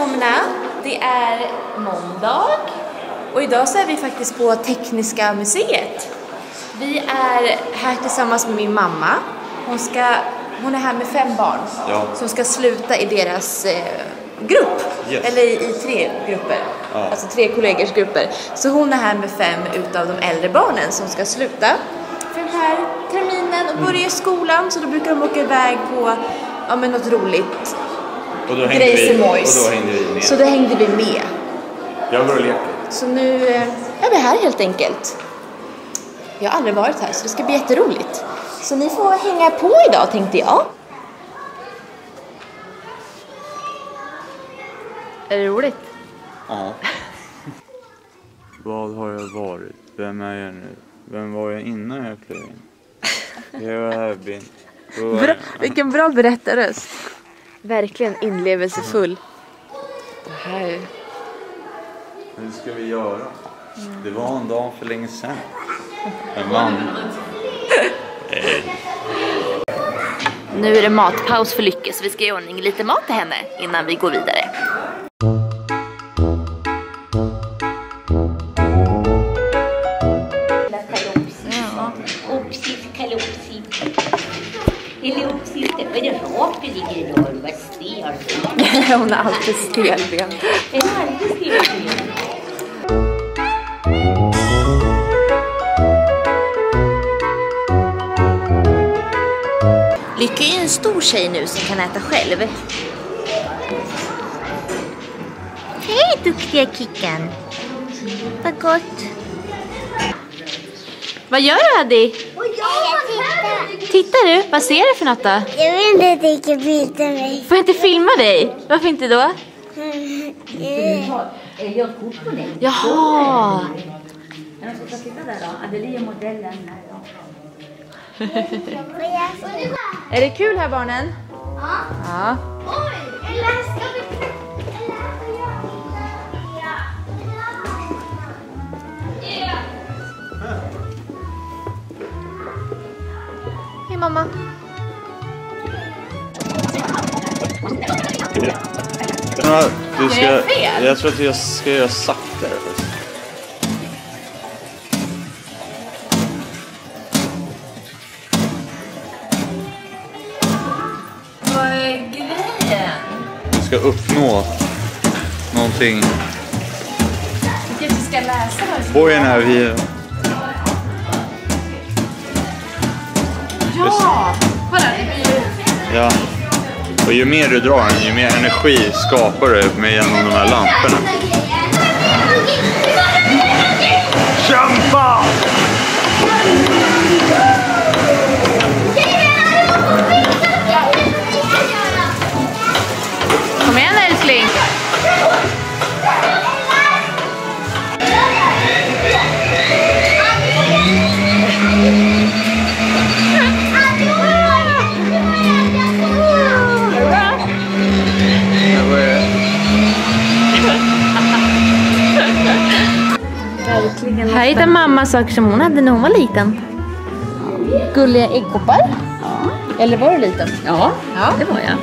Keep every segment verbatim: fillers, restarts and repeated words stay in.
välkomna. Det är måndag och idag så är vi faktiskt på Tekniska museet. Vi är här tillsammans med min mamma. Hon, ska, hon är här med fem barn ja. som ska sluta i deras eh, grupp. Yes. Eller i, i tre grupper. Ja. Alltså tre kollegors grupper. Så hon är här med fem utav de äldre barnen som ska sluta för den här terminen och börja i skolan. Så då brukar de åka iväg på ja, men något roligt. Och då hängde vi, och då hängde vi med. Så då hängde vi med. Jag var och lekte. Så nu är vi här helt enkelt. Jag har aldrig varit här så det ska bli jätteroligt. Så ni får hänga på idag tänkte jag. Är det roligt? Ja. Vad har jag varit? Vem är jag nu? Vem var jag innan jag klev in? Jag har blivit. Bra, vilken bra berättarröst. Verkligen inlevelsefull. Det här. Hur ska vi göra? Det var en dag för länge sedan. En man. Hey. Nu är det matpaus för Lycke så vi ska göra ordning lite mat till henne innan vi går vidare. Oopsie, kalopsie. Eller oopsie, vad är det rak du ligger idag? Du var stel. Hon är alltid stelbent. Är det alltid stelbent? Lycka är ju en stor tjej nu som kan äta själv. Hej duktiga Kickan. Vad gott. Vad gör du, Addi? Och jag tittar. Tittar du? Vad ser du för något då? Jag vill inte att du kan bilda mig. Får jag inte filma dig? Varför inte då? Mm. Jag har kort på dig. Jaha. Jag ska titta där då. Adelie är modellen här då. Är det kul här barnen? Ja. Ja. Oj, eller ska vi... Hej mamma. Ja, du ska, är det fel? jag tror att jag ska göra saktare. Vad är grejen? Jag ska uppnå någonting. Vi kanske ska läsa vad det ska Bojen är vi. Ja! Kolla, det blir ju... Ja. Och ju mer du drar den, ju mer energi skapar du med genom de här lamporna. Kämpa! Kom igen älskling! Här hittar mamma saker som hon hade när hon var liten. Gulliga äggkoppar. Ja. Eller var du liten? Ja, Ja. det var jag.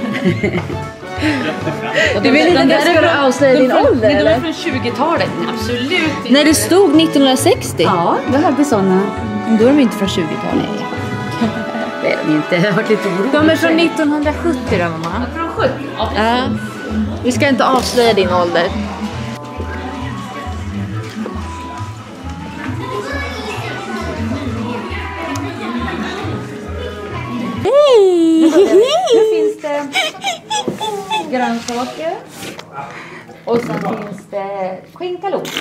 Du vill inte att ska du avslöja din ålder eller? eller? De är från tjugotalet. Absolut inte. När det stod nittonhundrasextio? Ja, vi hade sådana. Då är de inte från tjugotalet. Det är de inte. Jag har varit lite orolig. De är från nittonhundrasjuttio då mamma. Från sjuttio? Ja. Vi ska inte avslöja din ålder. Hej! Nu finns det grönsaker. Och sen finns det skinkalost.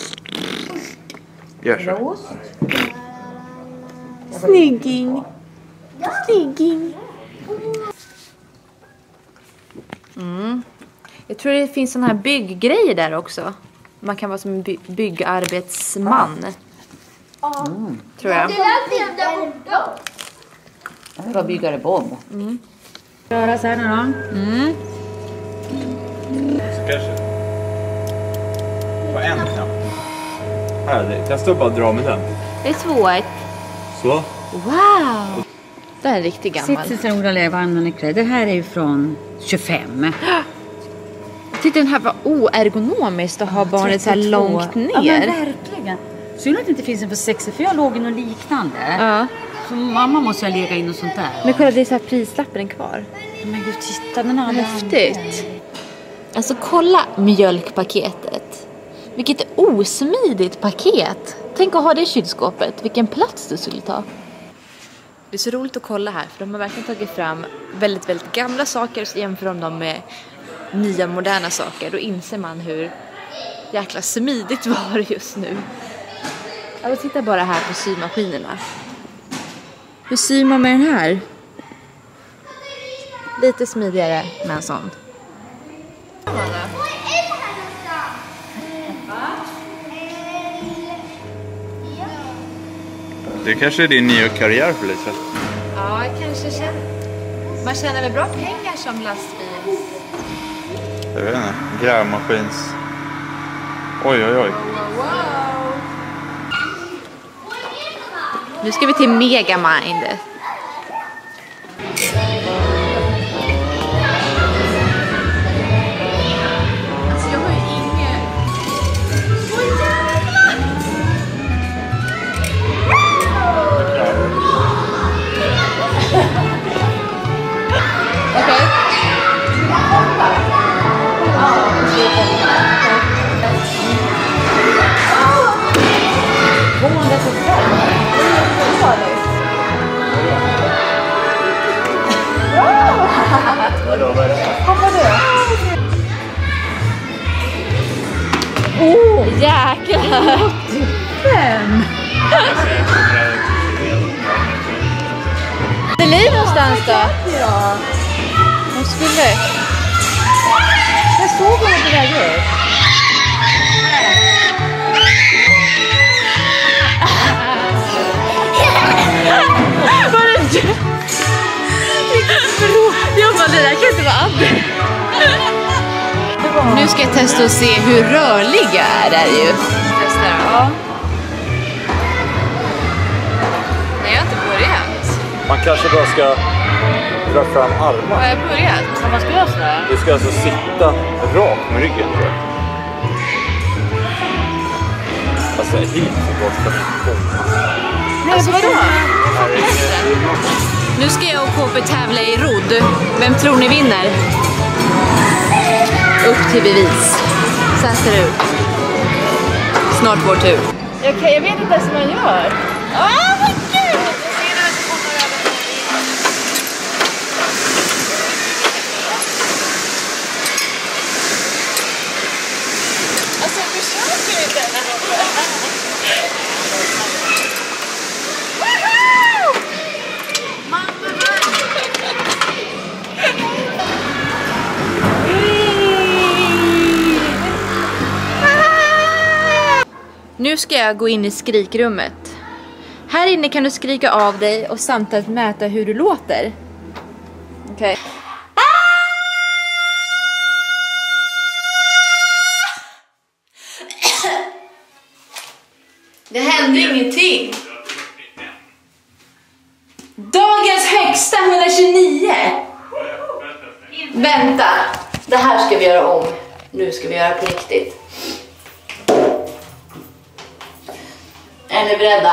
Gör så. Ost. Snygging. Snygging. Mm. Jag tror det finns såna här bygggrejer där också. Man kan vara som en by byggarbetsman. Mm. Tror jag. Det var byggare bomb. Mm. Röra så här nu då. Mm. Kanske. På en knapp. Här, jag står bara och drar med den. Det är svårt. Så. Wow. Det är riktigt gammal. Sitt i stora levannan i kläder. Det här är ju från tjugofem. tyckte den här var oergonomiskt att ha barnet så här långt ner. Ja, men verkligen. Synd att det inte finns en för sextio, för jag låg i något liknande. Ja. Så mamma måste jag lägga in och sånt där. Men kolla, det är så här prislappen kvar. Men gud, titta, den här häftigt. Alltså kolla mjölkpaketet. Vilket osmidigt paket. Tänk att ha det i kylskåpet. Vilken plats det skulle ta. Det är så roligt att kolla här, för de har verkligen tagit fram väldigt, väldigt gamla saker och så jämför de dem med nya moderna saker. Då inser man hur jäkla smidigt var det just nu. Jag titta bara här på symaskinerna. Hur syr man med den här? Lite smidigare med en sån. Det kanske är din nya karriär, Felicia. Ja, kanske känner. Man tjänar väl bra pengar som lastbil. Jag vet inte. Grävmaskins. Oj, oj, oj. Wow. Nu ska vi till Megamind. Alltså jag har ju inget. Okej. Oh, jäklar! Fem! Det är liv någonstans då? Ja. Hon skulle... Jag såg honom på väg ut. Var det inte? Jag bara, det där kan inte vara Abbe. Nu ska jag testa och se hur rörlig jag är där ju. Testa då. Ja. Nej, jag har inte börjat. Man kanske bara ska dra fram armarna. Har jag börjat? Ja, vad ska jag säga? Du ska alltså sitta rakt med ryggen, tror jag. Alltså hit bort från min. Alltså vadå? Nu ska jag och K P tävla i rodd. Vem tror ni vinner? Upp till bevis. Så här ser det ut. Snart vår tur. Okej, okay, jag vet inte ens vad man gör. Åh, vad kul! Alltså, du köper inte den här uppe. Nu ska jag gå in i skrikrummet. Här inne kan du skrika av dig och samtidigt mäta hur du låter. Okej. Okay. Det hände ingenting. Dagens högsta etthundratjugonio. Vänta. Det här ska vi göra om. Nu ska vi göra på riktigt. Är ni beredda?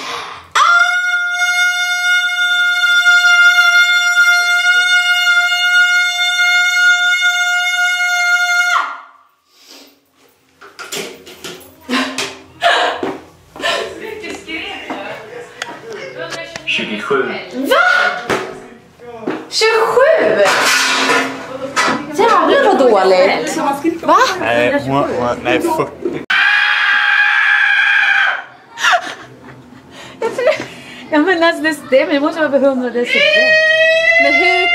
tjugosju. Va? tjugosju? Jävlar vad dåligt. Va? Nej, hon, hon, nej fyrtio. Ja, men alltså det stämmer, det måste vara på hundra decibel. Men hur...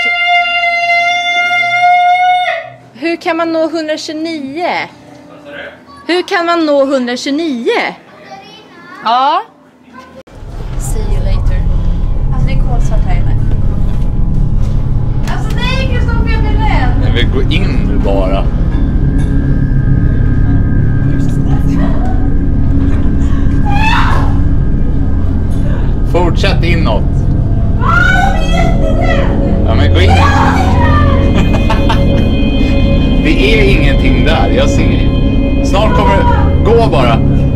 Hur kan man nå etthundratjugonio? Hur kan man nå etthundratjugonio? Ja. See you later. Alltså det är kolsvart här inne. Alltså nej, Kristoffer, jag blir rädd. Jag vill gå in nu bara. Fortsätt inåt. Ja, men gå in. Det är ingenting jag ser. Snart kommer det. Gå bara.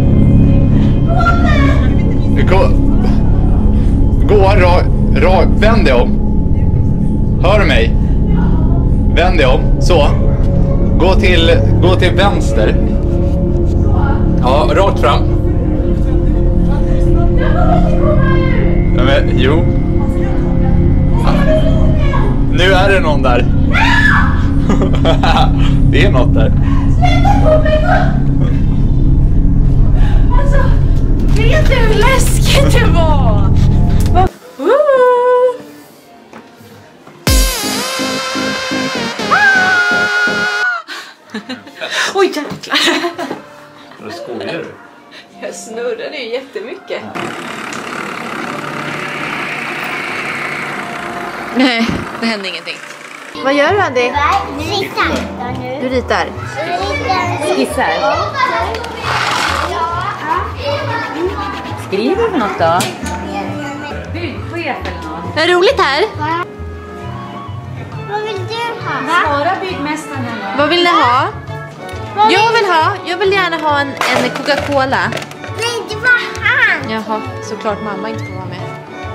Gå. Gå rakt. Ra, vänd dig om. Hör du mig? Vänd dig om. Så. Gå till, gå till vänster. Ja, rakt fram. Ja, men, jo. Nu är det någon där. Det är något där. Alltså, vet du hur läskigt det var? Uh. Oj jäklar. Vad skojar du? Jag snurrade ju jättemycket. Nej, det hände ingenting. Vad gör du, Andy? Ritar. Du ritar? Skissar. Skriver du något då? Byggchef eller något? Är det roligt här? Vad vill du ha? Svara byggmästaren här. Vad vill ni ha? Jag vill ha, jag vill gärna ha en, en Coca-Cola. Nej, det var han. Jaha, såklart mamma inte får vara med.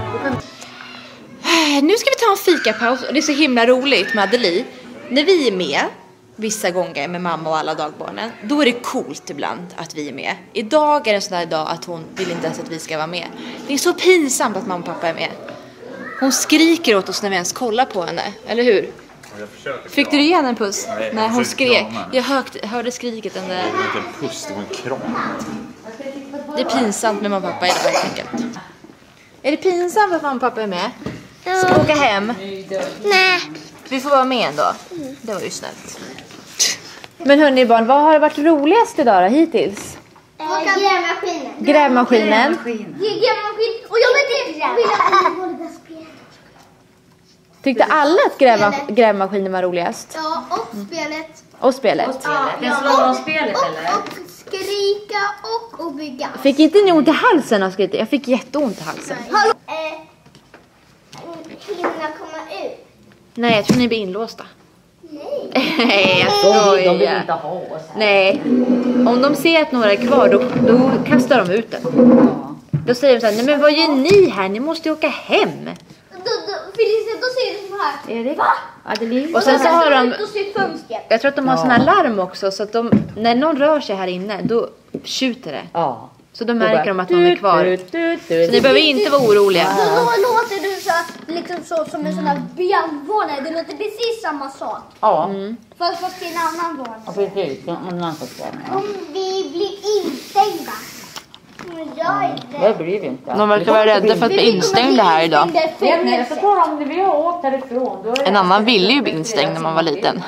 Nu ska vi ta en fikapaus och det är så himla roligt med Adelie. När vi är med, vissa gånger med mamma och alla dagbarnen, då är det coolt ibland att vi är med. Idag är det en sån där dag att hon vill inte ens att vi ska vara med. Det är så pinsamt att mamma och pappa är med. Hon skriker åt oss när vi ens kollar på henne, eller hur? Fick du igen en puss? Nej, Nej, hon jag skrek. krama. Jag hörde, hörde skriket. Den där. Det var inte en puss, det var en kram. Det är pinsamt med mamma och pappa idag helt enkelt. Är det pinsamt att mamma och pappa är med? Ska vi åka hem? Nej. Vi får vara med ändå. Det var ju snällt. Men hörni barn, vad har varit roligast idag då, hittills? Grävmaskinen. Grävmaskinen. Grävmaskin. Och jag vet inte. Tyckte alla att gräva, grävmaskinen var roligast? Ja, och spelet. Och spelet? Det slår om spelet och, eller? och skrika och, och bygga. Fick inte ni ont i halsen av skriket? Jag fick jätteont i halsen. Hallå. Eh, hinna komma ut. Nej, jag tror ni blir inlåsta. Nej. Nej, jag De, de vill skojar. inte ha oss här. Nej, om de ser att några är kvar då, då kastar de ut den. Ja. Då säger de så här, nej men vad gör ni här? Ni måste ju åka hem. Då, då, Felicia, då säger du så här. Erik? Adelie? Och sen så har de, Då ser fönstret. jag tror att de har Ja. såna larm också så att de, när någon rör sig här inne då tjuter det. Ja. Så då märker de att någon är kvar. Så ni behöver inte vara oroliga. Då lå- låter du så, liksom så som en sån här brandvarnare. Det låter precis samma sak. Ja. Fast fast till en annan varning. Ja, precis. En annan sorts varning. Om vi blir instängda. Men jag är Det rädd. blir vi inte. De verkar vara rädda för att bli instängda här idag. Vet ni, så tror de när vi har åkt härifrån. Då är det En annan ville ju bli instängd när man var liten.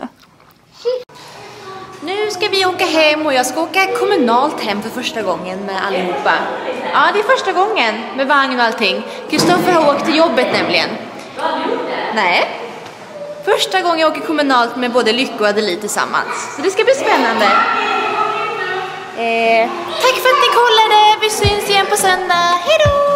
Nu ska vi åka hem och jag ska åka kommunalt hem för första gången med allihopa. Ja, det är första gången med vagn och allting. Kristoffer har åkt till jobbet nämligen. Nej. Första gången jag åker kommunalt med både Lycka och Adelie tillsammans. Så det ska bli spännande. Eh, tack för att ni kollade. Vi syns igen på söndag. Hej då!